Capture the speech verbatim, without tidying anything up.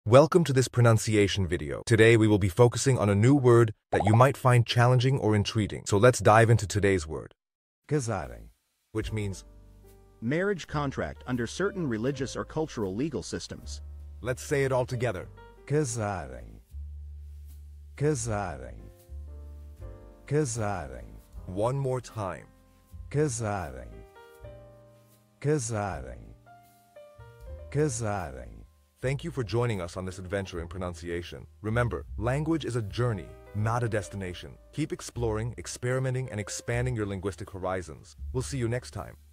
Welcome to this pronunciation video. Today we will be focusing on a new word that you might find challenging or intriguing. So let's dive into today's word, Casarem. which means, Marriage contract under certain religious or cultural legal systems. let's say it all together. Casarem. Casarem. Casarem. One more time. Casarem. Casarem. Casarem. Thank you for joining us on this adventure in pronunciation. Remember, language is a journey, not a destination. Keep exploring, experimenting, and expanding your linguistic horizons. We'll see you next time.